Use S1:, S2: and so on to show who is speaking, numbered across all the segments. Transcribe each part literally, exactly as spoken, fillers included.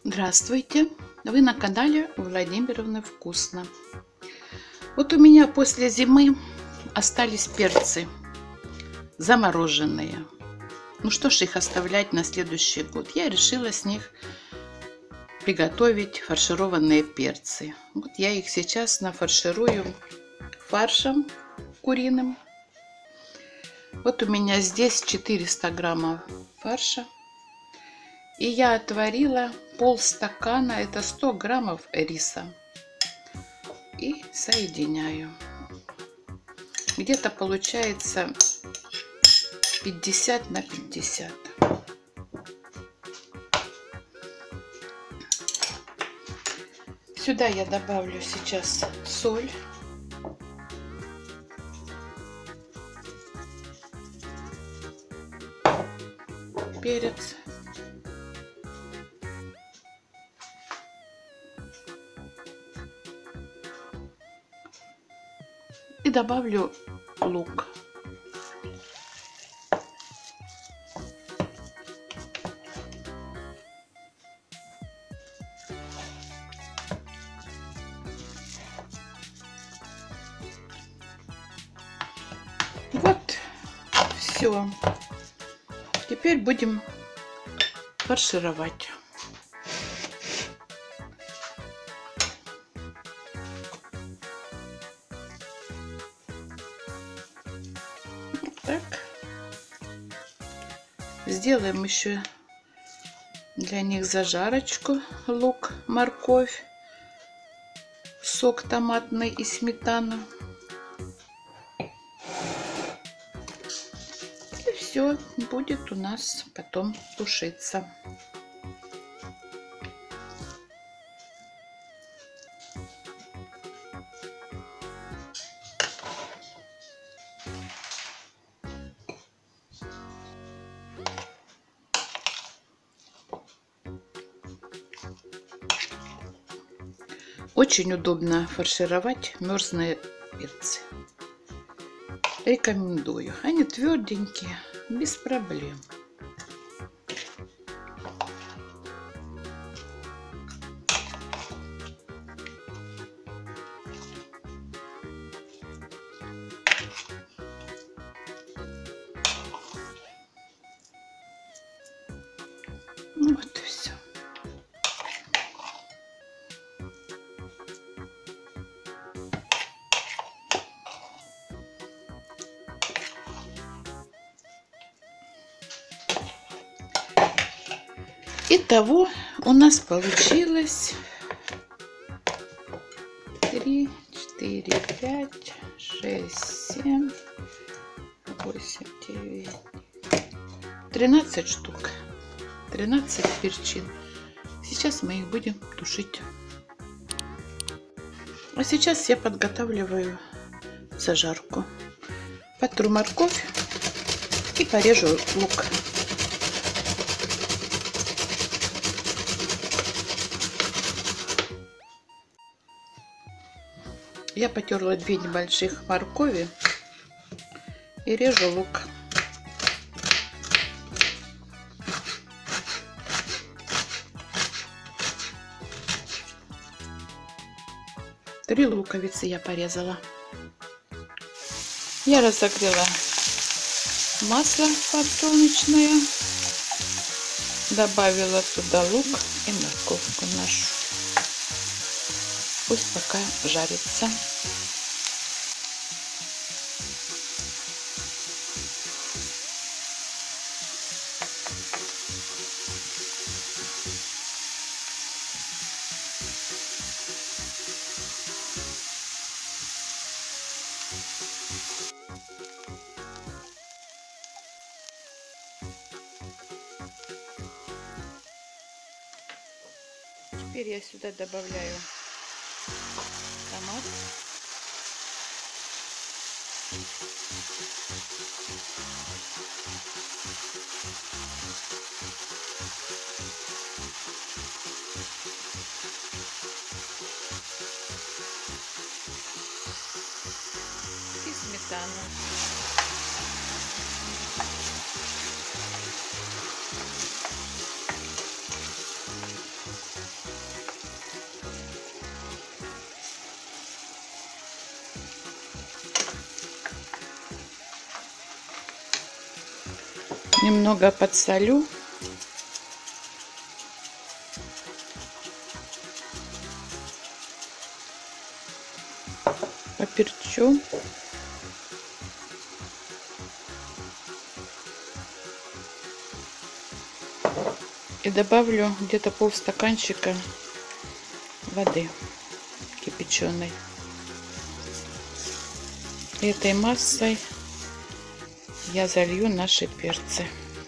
S1: Здравствуйте! Вы на канале у Владимировны Вкусно. Вот у меня после зимы остались перцы замороженные. Ну что ж их оставлять на следующий год? Я решила с них приготовить фаршированные перцы. Вот я их сейчас нафарширую фаршем куриным. Вот у меня здесь четыреста граммов фарша. И я отварила полстакана, это сто граммов риса. И соединяю. Где-то получается пятьдесят на пятьдесят. Сюда я добавлю сейчас соль. Перец. И добавлю лук. Вот, все. Теперь будем фаршировать. Так. Сделаем еще для них зажарочку: лук, морковь, сок томатный и сметана. И все будет у нас потом тушиться. Очень удобно фаршировать мерзлые перцы. Рекомендую. Они тверденькие, без проблем. Вот и все. Итого у нас получилось три, четыре, пять, шесть, семь, восемь, девять, тринадцать штук, тринадцать перчин. Сейчас мы их будем тушить. А сейчас я подготавливаю зажарку. Потру морковь и порежу лук. Я потерла две небольших моркови и режу лук. Три луковицы я порезала. Я разогрела масло подсолнечное, добавила туда лук и морковку нашу. Пусть пока жарится. Теперь я сюда добавляю томат. И сметану. Немного подсолю. Поперчу. И добавлю где-то полстаканчика воды кипяченой. Этой массой я залью наши перцы.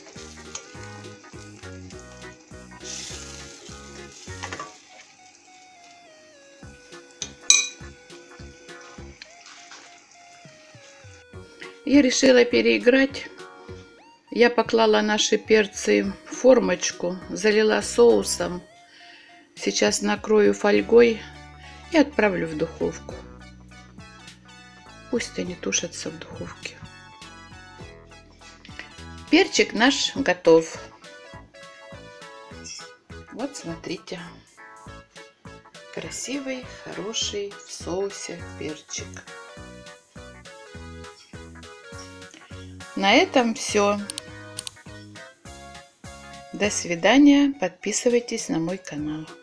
S1: Я решила переиграть. Я поклала наши перцы в формочку, залила соусом. Сейчас накрою фольгой и отправлю в духовку. Пусть они тушатся в духовке. Перчик наш готов. Вот смотрите. Красивый, хороший в соусе перчик. На этом все. До свидания. Подписывайтесь на мой канал.